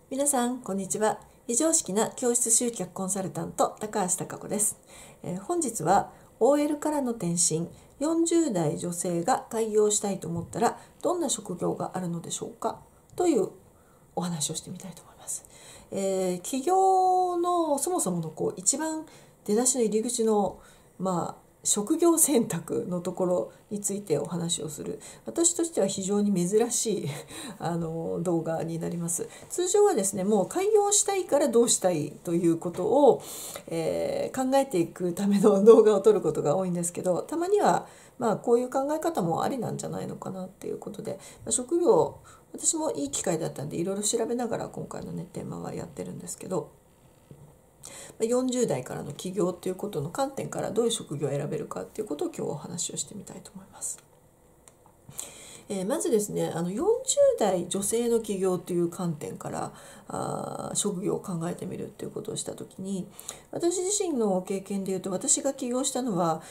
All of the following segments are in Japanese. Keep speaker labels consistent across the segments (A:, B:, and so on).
A: 皆さんこんにちは。非常識な教室集客コンサルタント高橋貴子です。本日は OL からの転身、40代女性が開業したいと思ったらどんな職業があるのでしょうかというお話をしてみたいと思います。起業のそもそもの一番出だしの入り口の職業選択のところについてお話をする、私としては非常に珍しい動画になります。通常はですね、もう開業したいからどうしたいということを、考えていくための動画を撮ることが多いんですけど、たまにはこういう考え方もありなんじゃないのかなっていうことで、職業、私もいい機会だったんでいろいろ調べながら今回のねテーマはやってるんですけど、40代からの起業っていうことの観点からどういう職業を選べるかっていうことを今日お話をしてみたいと思います。まずですね、40代女性の起業という観点から職業を考えてみるっていうことをした時に、私自身の経験でいうと、私が起業したのは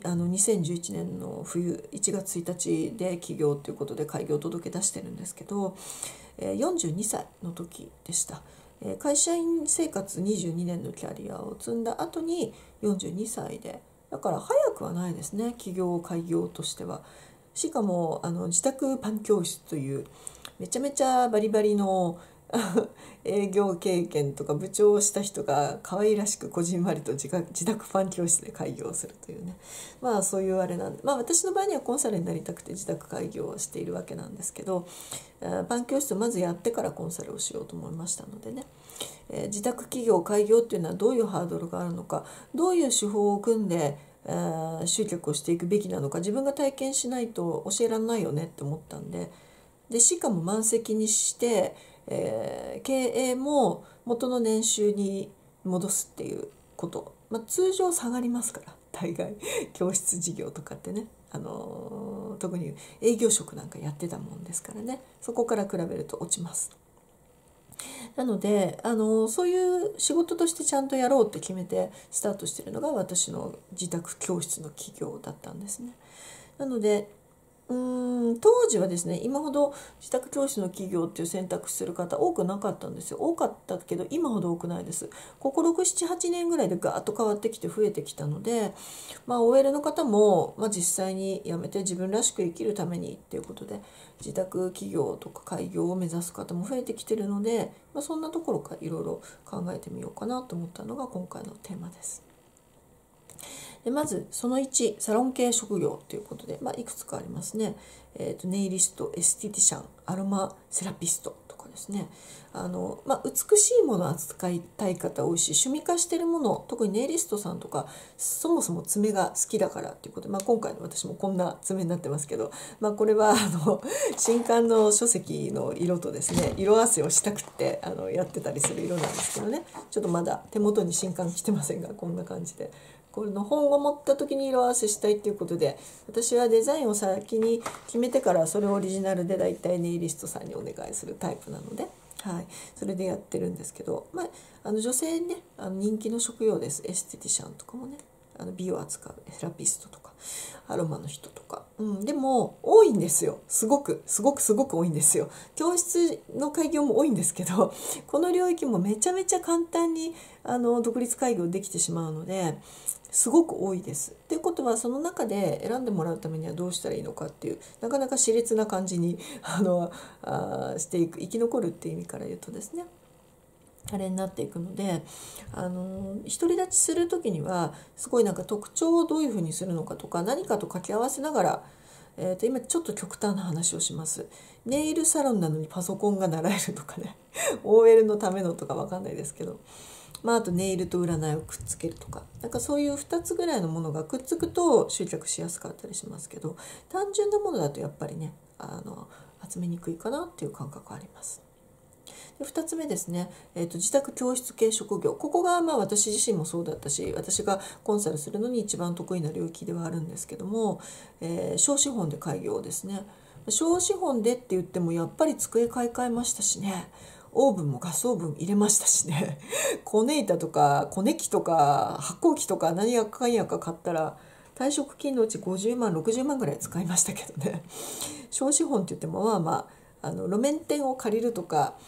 A: 2011年の冬1月1日で起業ということで開業届出してるんですけど、42歳の時でした。会社員生活22年のキャリアを積んだ後に42歳で、だから早くはないですね、起業開業としては。しかも自宅パン教室というめちゃめちゃバリバリの営業経験とか部長をした人が可愛らしくこじんまりと自宅パン教室で開業するというね、そういうあれなんで、私の場合にはコンサルになりたくて自宅開業をしているわけなんですけど、パン教室をまずやってからコンサルをしようと思いましたのでね、自宅企業開業っていうのはどういうハードルがあるのか、どういう手法を組んで集客をしていくべきなのか、自分が体験しないと教えられないよねって思ったんで、しかも満席にして、経営も元の年収に戻すっていうこと、通常下がりますから、大概教室事業とかってね、特に営業職なんかやってたもんですからね、そこから比べると落ちます。なのでそういう仕事としてちゃんとやろうって決めてスタートしてるのが私の自宅教室の起業だったんですね。なので当時はですね、今ほど自宅教師の企業っていう選択する方多くなかったんですよ。多かったけど今ほど多くないです。ここ6、7、8年ぐらいでガーッと変わってきて増えてきたので、OL の方も、実際に辞めて自分らしく生きるためにっていうことで自宅企業とか開業を目指す方も増えてきてるので、そんなところからいろいろ考えてみようかなと思ったのが今回のテーマです。でまずその1、サロン系職業ということで、いくつかありますね。ネイリスト、エステティシャン、アロマセラピストとかですね。美しいものを扱いたい方多いし、趣味化してるもの、特にネイリストさんとかそもそも爪が好きだからということで、今回の私もこんな爪になってますけど、これは新刊の書籍の色とですね、色合わせをしたくってやってたりする色なんですけどね、ちょっとまだ手元に新刊来てませんが、こんな感じで。これの本を持った時に色合わせしたいっていうことで、私はデザインを先に決めてからそれをオリジナルでだいたいネイリストさんにお願いするタイプなので、それでやってるんですけど、女性にね人気の職業です。エステティシャンとかもね、美を扱うセラピストとかアロマの人とか、でも多いんですよ。すごく多いんですよ。教室の開業も多いんですけど、この領域もめちゃめちゃ簡単に独立開業できてしまうのですごく多いです。ということは、その中で選んでもらうためにはどうしたらいいのかっていう、なかなか熾烈な感じにしていく、生き残るっていう意味から言うとですね、あれになっていくので、独り立ちする時にはすごい特徴をどういうふうにするのかとか、何かと掛け合わせながら、今ちょっと極端な話をします。ネイルサロンなのにパソコンが習えるとかねOL のためのとか分かんないですけど、あとネイルと占いをくっつけるとか、そういう2つぐらいのものがくっつくと集客しやすかったりしますけど、単純なものだとやっぱりね集めにくいかなっていう感覚あります。で2つ目ですね、自宅教室系職業、ここが私自身もそうだったし、私がコンサルするのに一番得意な領域ではあるんですけども、小資本で開業ですね。小資本でって言ってもやっぱり机買い替えましたしね、オーブンもガスオーブン入れましたしねコネ板とかコネ機とか発酵機とか何やかんやか買ったら退職金のうち50万60万ぐらい使いましたけどね。小資本って言っても路面店を借りるとか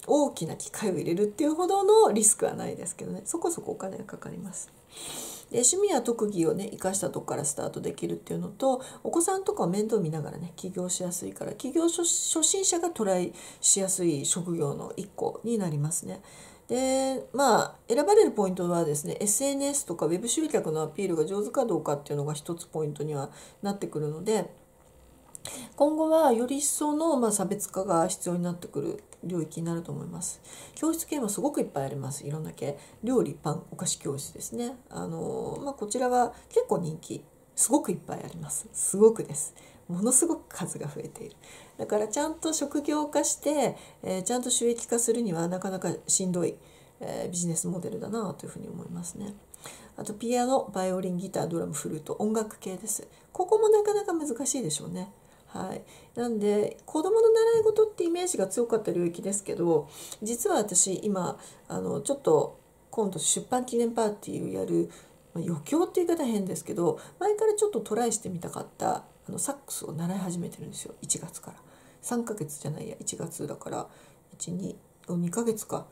A: 大きな機械を入れるっていうほどのリスクはないですけどね、そこそこお金がかかります。で趣味や特技をね生かしたとこからスタートできるっていうのと、お子さんとかを面倒見ながらね起業しやすいから、起業初心者がトライしやすい職業の一個になりますね。で選ばれるポイントはですね、 SNS とかウェブ集客のアピールが上手かどうかっていうのが一つポイントにはなってくるので、今後はより一層の差別化が必要になってくる領域になると思います。教室系もすごくいっぱいあります。いろんな系、料理、パン、お菓子教室ですね。こちらは結構人気、すごくいっぱいあります。すごくです。ものすごく数が増えている。だからちゃんと職業化して、ちゃんと収益化するにはなかなかしんどい、ビジネスモデルだなというふうに思いますね。あとピアノ、バイオリン、ギター、ドラム、フルート、音楽系です。ここもなかなか難しいでしょうね。はい、なんで子どもの習い事ってイメージが強かった領域ですけど、実は私今ちょっと今度出版記念パーティーをやる、余興っていう言い方変ですけど、前からちょっとトライしてみたかったサックスを習い始めてるんですよ。1月から3ヶ月じゃないや、1月だから2ヶ月か。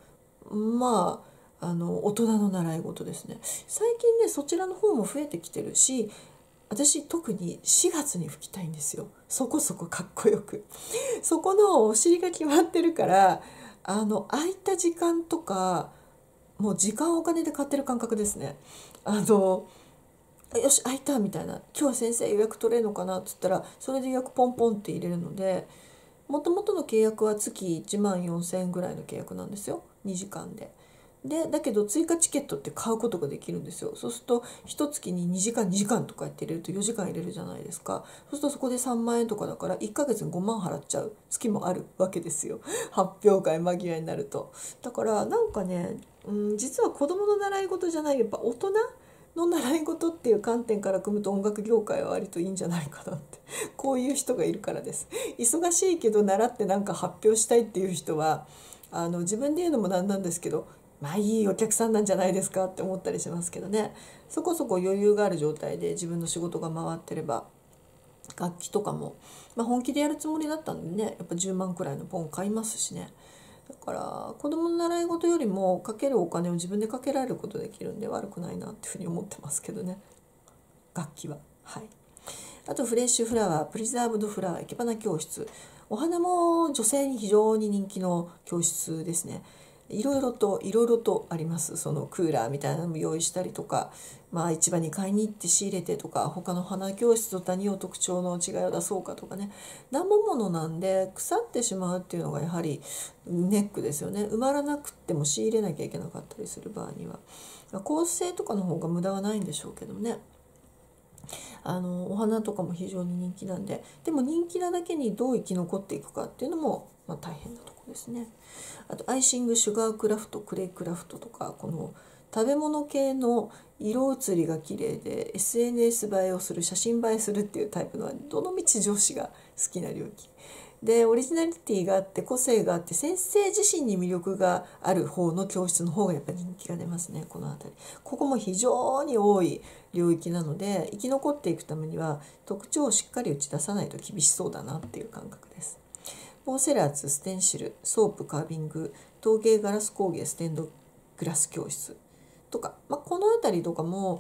A: 大人の習い事ですね。最近ねそちらの方も増えてきてるし、私特に4月に吹きたいんですよ。そこそこかっこよく。そこのお尻が決まってるから、空いた時間とかもう時間をお金で買ってる感覚ですね。よし空いたみたいな、今日は先生予約取れるのかなっつったら、それで予約ポンポンって入れるので、もともとの契約は月1万4,000円ぐらいの契約なんですよ、2時間で。だけど追加チケットって買うことができるんですよ。そうすると1月に2時間2時間とかやって入れると4時間入れるじゃないですか。そうするとそこで3万円とかだから1ヶ月に5万払っちゃう月もあるわけですよ。発表会間際になると。だからなんかね、実は子どもの習い事じゃない、やっぱ大人の習い事っていう観点から組むと音楽業界は割といいんじゃないかなって、こういう人がいるからです。忙しいけど習ってなんか発表したいっていう人は自分で言うのもなんなんですけど、いいお客さんなんじゃないですかって思ったりしますけどね。そこそこ余裕がある状態で自分の仕事が回ってれば、楽器とかも、本気でやるつもりだったんでね、やっぱ10万くらいのポン買いますしね。だから子供の習い事よりもかけるお金を自分でかけられることできるんで悪くないなっていうふうに思ってますけどね、楽器は。はい。あとフレッシュフラワー、プリザーブドフラワー、生け花教室。お花も女性に非常に人気の教室ですね。いろいろとあります。そのクーラーみたいなのも用意したりとか、市場に買いに行って仕入れてとか、他の花教室と何を特徴の違いを出そうかとかね。生ものなんで腐ってしまうっていうのがやはりネックですよね。埋まらなくっても仕入れなきゃいけなかったりする場合には、構成とかの方が無駄はないんでしょうけどね。お花とかも非常に人気なんで、でも人気なだけにどう生き残っていくかっていうのも、大変なとこですね。あとアイシング、シュガークラフト、クレイクラフトとか、この食べ物系の色写りが綺麗で SNS 映えをする、写真映えするっていうタイプのはどのみち上司が好きな領域で、オリジナリティがあって個性があって先生自身に魅力がある方の教室の方がやっぱり人気が出ますね。この辺り、ここも非常に多い領域なので、生き残っていくためには特徴をしっかり打ち出さないと厳しそうだなっていう感覚です。ポーセラーツ、ステンシル、ソープ、カービング、陶芸、ガラス工芸、ステンドグラス教室とか、この辺りとかも、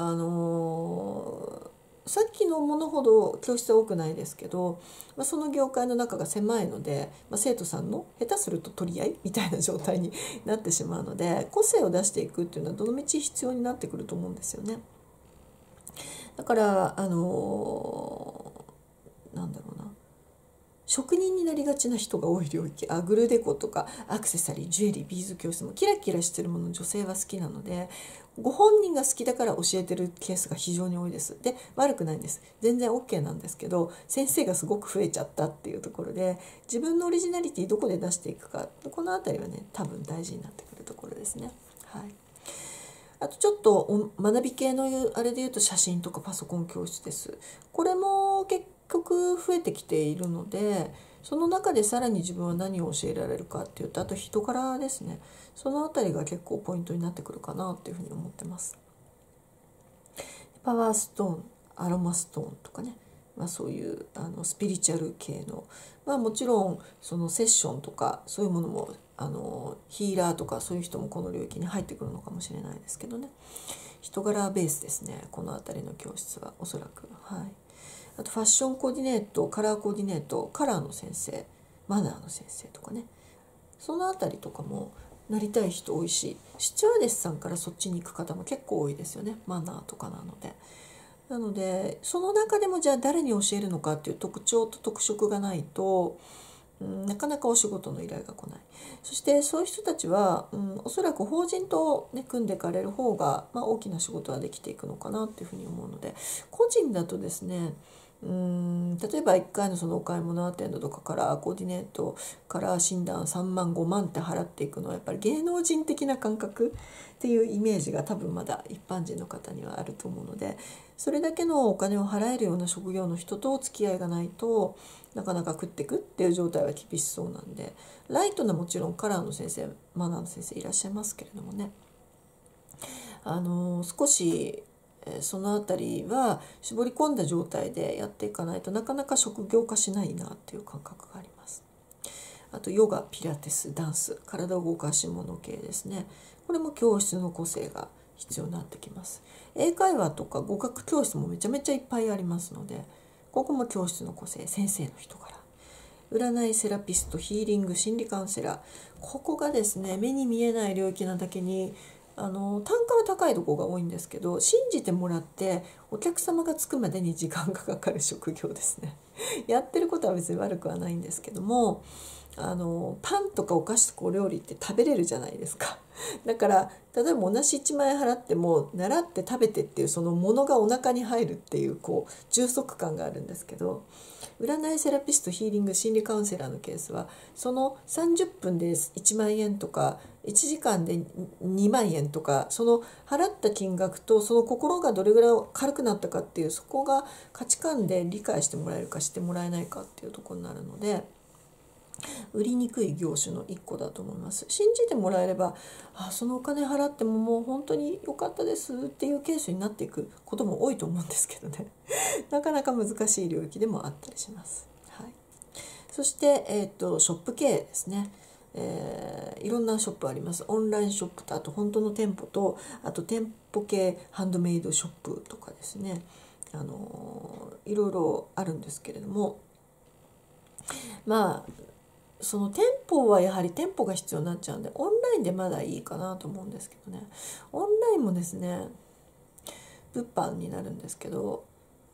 A: さっきのものほど教室は多くないですけど、その業界の中が狭いので、生徒さんの下手すると取り合いみたいな状態になってしまうので、個性を出していくっていうのはどのみち必要になってくると思うんですよね。だからなんだろうな、職人になりがちな人が多い領域、アグルデコとかアクセサリー、ジュエリー、ビーズ教室もキラキラしてるもの女性は好きなので、ご本人が好きだから教えてるケースが非常に多いです。で、悪くないんです、全然 OK なんですけど、先生がすごく増えちゃったっていうところで、自分のオリジナリティどこで出していくか、この辺りはね多分大事になってくるところですね。はい。あとちょっと学び系のあれで言うと写真とかパソコン教室です。これも結局増えてきているので、その中でさらに自分は何を教えられるかっていうと、あと人柄ですね。そのあたりが結構ポイントになってくるかなっていうふうに思ってます。パワーストーン、アロマストーンとかね、そういうスピリチュアル系の、もちろんそのセッションとかそういうものもヒーラーとかそういう人もこの領域に入ってくるのかもしれないですけどね。人柄ベースですね、この辺りの教室はおそらく。はい、あとファッションコーディネート、カラーコーディネート、カラーの先生、マナーの先生とかね、その辺りとかもなりたい人多いし、スチュワーデスさんからそっちに行く方も結構多いですよね、マナーとかなので。なのでその中でもじゃあ誰に教えるのかっていう特徴と特色がないと、なかなかお仕事の依頼が来ない。そしてそういう人たちは、おそらく法人と、ね、組んでいかれる方が、大きな仕事はできていくのかなっていうふうに思うので、個人だとですね、例えば1回のそのお買い物アテンドとかカラーコーディネート、カラー診断3万5万って払っていくのはやっぱり芸能人的な感覚っていうイメージが多分まだ一般人の方にはあると思うので、それだけのお金を払えるような職業の人と付き合いがないとなかなか食っていくっていう状態は厳しそうなんで、ライトなもちろんカラーの先生、マナーの先生いらっしゃいますけれどもね、少しそのあたりは絞り込んだ状態でやっていかないとなかなか職業化しないなっていう感覚があります。あとヨガ、ピラティス、ダンス、体を動かし物系ですね。これも教室の個性が必要になってきます。英会話とか語学教室もめちゃめちゃいっぱいありますので、ここも教室の個性、先生の人柄。占いセラピスト、ヒーリング、心理カウンセラー、ここがですね、目に見えない領域なだけに単価は高いところが多いんですけど、信じてもらってお客様がつくまでに時間がかかる職業ですね。やってることは別に悪くはないんですけども、パンとかお菓子とかお料理って食べれるじゃないですか。だから例えば同じ1万円払っても習って食べてっていうそのものがお腹に入るっていう充足感があるんですけど、占いセラピスト、ヒーリング、心理カウンセラーのケースはその30分で1万円とか1時間で2万円とか、その払った金額とその心がどれぐらい軽くなったかっていう、そこが価値観で理解してもらえるかしてもらえないかっていうところになるので、売りにくい業種の一個だと思います。信じてもらえれば、そのお金払ってももう本当に良かったですっていうケースになっていくことも多いと思うんですけどね。なかなか難しい領域でもあったりします。はい、そして、ショップ経営ですね。いろんなショップあります。オンラインショップと、あと本当の店舗と、あと店舗系ハンドメイドショップとかですね、いろいろあるんですけれども、その店舗はやはり店舗が必要になっちゃうんで、オンラインでまだいいかなと思うんですけどね。オンラインもですね、物販になるんですけど、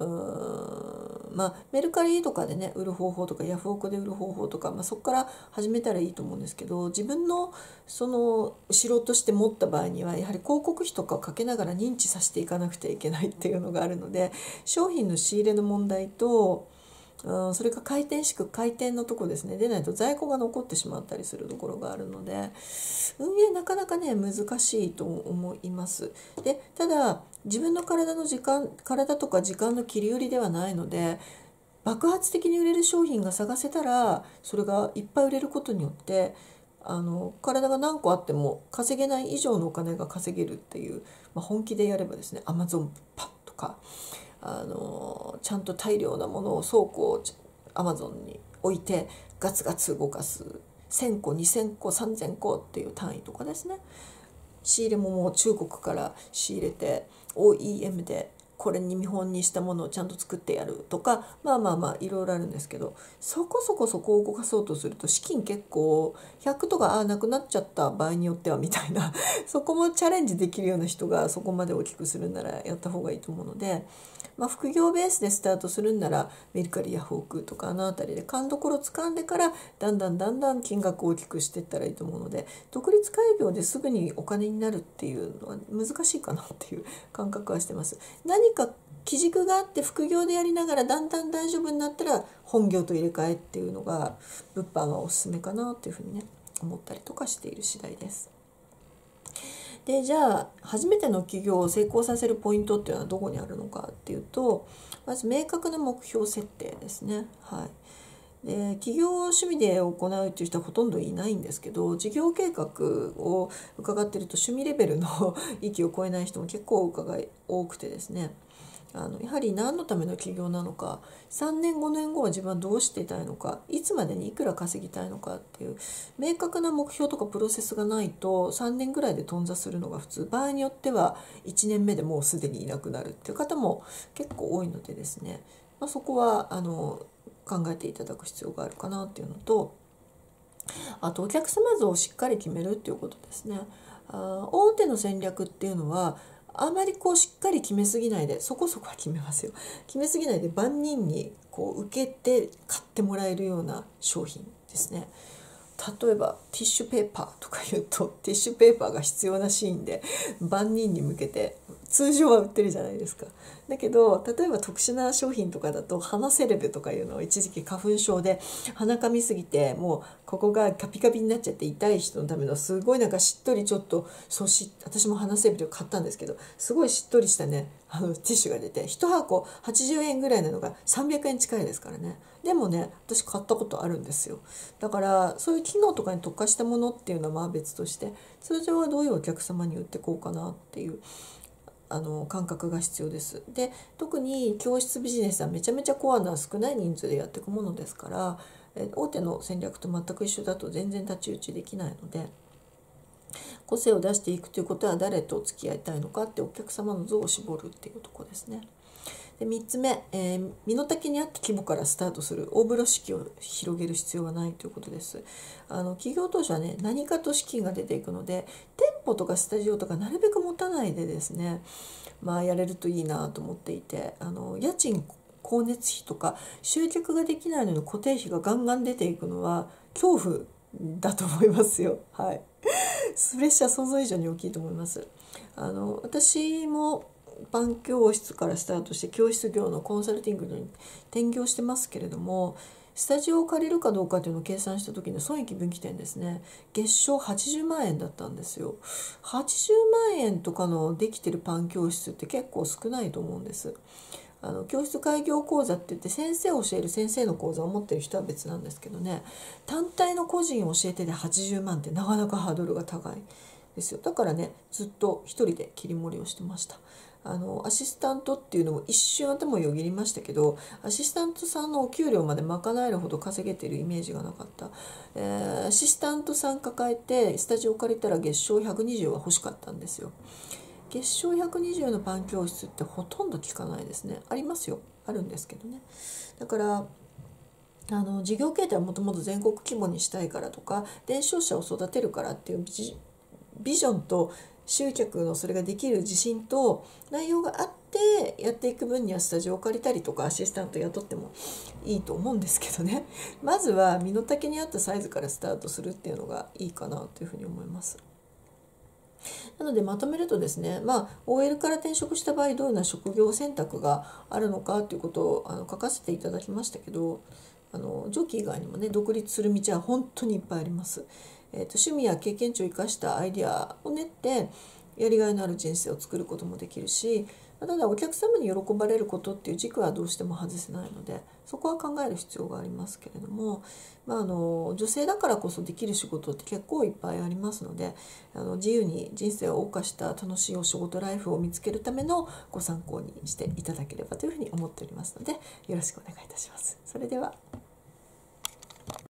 A: メルカリとかでね売る方法とか、ヤフオクで売る方法とか、そこから始めたらいいと思うんですけど、自分のその後ろとして持った場合にはやはり広告費とかをかけながら認知させていかなくてはいけないっていうのがあるので、商品の仕入れの問題と、それが回転のとこですね、でないと在庫が残ってしまったりするところがあるので、運営なかなかね難しいと思います。でただ自分の体とか時間の切り売りではないので、爆発的に売れる商品が探せたらそれがいっぱい売れることによって、体が何個あっても稼げない以上のお金が稼げるっていう、本気でやればですね、アマゾンパンとかちゃんと大量なものを倉庫をアマゾンに置いてガツガツ動かす、1000個2000個3000個っていう単位とかですね。仕入れももう中国から仕入れて OEM でこれに見本にしたものをちゃんと作ってやるとか、いろいろあるんですけど、そこを動かそうとすると資金結構100とかなくなっちゃった場合によってはみたいなそこもチャレンジできるような人がそこまで大きくするならやった方がいいと思うので、副業ベースでスタートするんならメルカリ、ヤフオクとかあの辺りで勘どころ掴んでからだんだん金額を大きくしていったらいいと思うので、独立開業ですぐにお金になるっていうのは難しいかなっていう感覚はしてます。何か基軸があって副業でやりながらだんだん大丈夫になったら本業と入れ替えっていうのが物販はおすすめかなっていうふうにね思ったりとかしている次第です。でじゃあ初めての起業を成功させるポイントっていうのはどこにあるのかっていうと、まず明確な目標設定ですね。で起業を趣味で行うっていう人はほとんどいないんですけど、事業計画を伺ってると趣味レベルの域を超えない人も結構多くてですね、 やはり何のための起業なのか、3年5年後は自分はどうしていたいのか、いつまでにいくら稼ぎたいのかっていう明確な目標とかプロセスがないと3年ぐらいで頓挫するのが普通、場合によっては1年目でもうすでにいなくなるっていう方も結構多いのでですね、そこは考えていただく必要があるかなっていうのと、あとお客様像をしっかり決めるっていうことですね。大手の戦略っていうのはあまりしっかり決めすぎないで、そこそこは決めますよ。決めすぎないで万人に受けて買ってもらえるような商品ですね。例えばティッシュペーパーとか言うと、ティッシュペーパーが必要なシーンで万人に向けて通常は売ってるじゃないですか。だけど例えば特殊な商品とかだと鼻セレブとかいうのを一時期花粉症で鼻かみすぎてもうここがカピカピになっちゃって痛い人のためのすごいしっとりちょっと私も鼻セレブで買ったんですけど、すごいしっとりしたねティッシュが出て1箱80円ぐらいなのが300円近いですからね。でもね私買ったことあるんですよ。だからそういう機能とかに特化したものっていうのは別として、通常はどういうお客様に売っていこうかなっていう感覚が必要です。で特に教室ビジネスはめちゃめちゃコアな少ない人数でやっていくものですから、大手の戦略と全く一緒だと全然太刀打ちできないので、個性を出していくということは誰と付き合いたいのかってお客様の像を絞るっていうところですね。で3つ目、身の丈に合った規模からスタートする。大風呂敷を広げる必要はないということです。企業当初はね何かと資金が出ていくので、店舗とかスタジオとかなるべく持たないでですね、やれるといいなと思っていて、家賃光熱費とか集客ができないのに固定費がガンガン出ていくのは恐怖だと思いますよ。はい、プレッシャー想像以上に大きいと思います。私もパン教室からスタートして教室業のコンサルティングに転業してますけれども、スタジオを借りるかどうかというのを計算した時の損益分岐点ですね、月賞80万円だったんですよ。80万円とかのできてるパン教室って結構少ないと思うんです。教室開業講座って言って先生を教える先生の講座を持ってる人は別なんですけどね、単体の個人を教えてで80万ってなかなかハードルが高いですよ。だからねずっと一人で切り盛りをしてました。アシスタントっていうのも一瞬頭をよぎりましたけど、アシスタントさんのお給料まで賄えるほど稼げてるイメージがなかった。アシスタントさん抱えてスタジオ借りたら月賞120は欲しかったんですよ。月賞120のパン教室ってほとんど聞かないですね。ありますよ、あるんですけどね。だから事業形態はもともと全国規模にしたいからとか伝承者を育てるからっていうビジョンと集客のそれができる自信と内容があってやっていく分にはスタジオを借りたりとかアシスタント雇ってもいいと思うんですけどね、まずは身の丈に合ったサイズからスタートするっていうのがいいかなというふうに思います。なのでまとめるとですね、OL から転職した場合どういうような職業選択があるのかということを書かせていただきましたけど、上記以外にもね独立する道は本当にいっぱいあります。趣味や経験値を生かしたアイデアを練ってやりがいのある人生を作ることもできるし、ただお客様に喜ばれることっていう軸はどうしても外せないので、そこは考える必要がありますけれども、女性だからこそできる仕事って結構いっぱいありますので、自由に人生を謳歌した楽しいお仕事ライフを見つけるためのご参考にしていただければというふうに思っておりますので、よろしくお願いいたします。それでは。